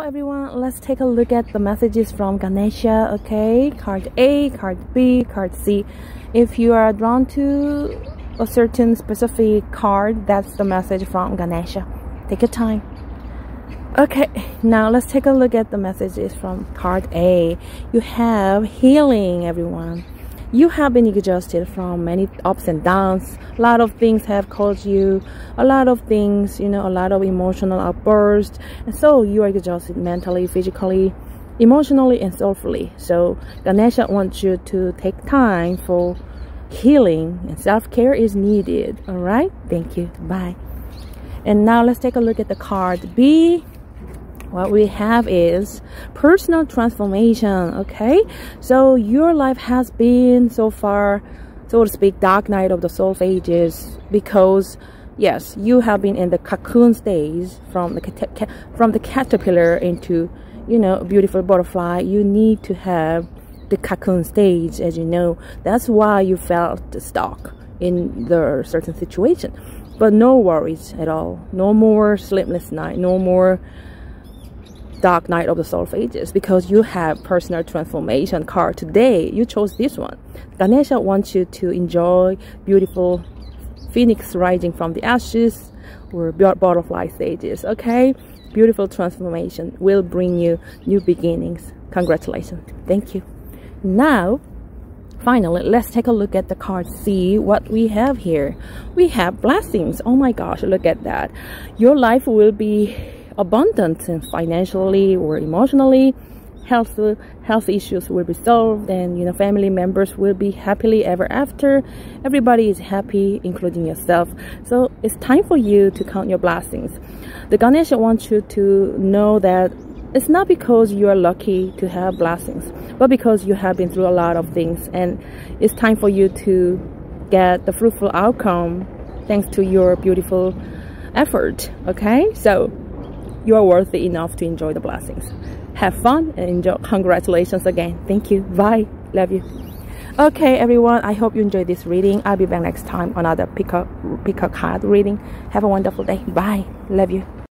everyone, let's take a look at the messages from Ganesha. Okay, card A, card B, card C. If you are drawn to a certain specific card, that's the message from Ganesha. Take your time. Okay, now let's take a look at the messages from card A. You have healing, everyone. You have been exhausted from many ups and downs. A lot of things have caused you a lot of things, a lot of emotional outbursts. And so you are exhausted mentally, physically, emotionally, and soulfully. So Ganesha wants you to take time for healing, and self-care is needed. All right? Thank you. Bye. And now let's take a look at the card B. What we have is personal transformation. Okay, so your life has been so far, so to speak, dark night of the soul phases, because yes, you have been in the cocoon stage from the caterpillar into a beautiful butterfly. You need to have the cocoon stage, as you know. That's why you felt stuck in the certain situation. But no worries at all. No more sleepless night. No more dark night of the soul phases, because you have personal transformation card today. You chose this one. Ganesha wants you to enjoy beautiful phoenix rising from the ashes, or butterfly stages. Okay, beautiful transformation will bring you new beginnings. Congratulations. Thank you. Now finally, let's take a look at the card C. What we have here, we have blessings. Oh my gosh, look at that. Your life will be abundant, and financially or emotionally. Health issues will be solved, and family members will be happily ever after. Everybody is happy, including yourself. So it's time for you to count your blessings. The Ganesha wants you to know that it's not because you are lucky to have blessings, but because you have been through a lot of things, and it's time for you to get the fruitful outcome thanks to your beautiful effort. Okay, so you are worthy enough to enjoy the blessings. Have fun and enjoy. Congratulations again. Thank you. Bye. Love you. Okay, everyone, I hope you enjoyed this reading. I'll be back next time on another pick a card reading. Have a wonderful day. Bye. Love you.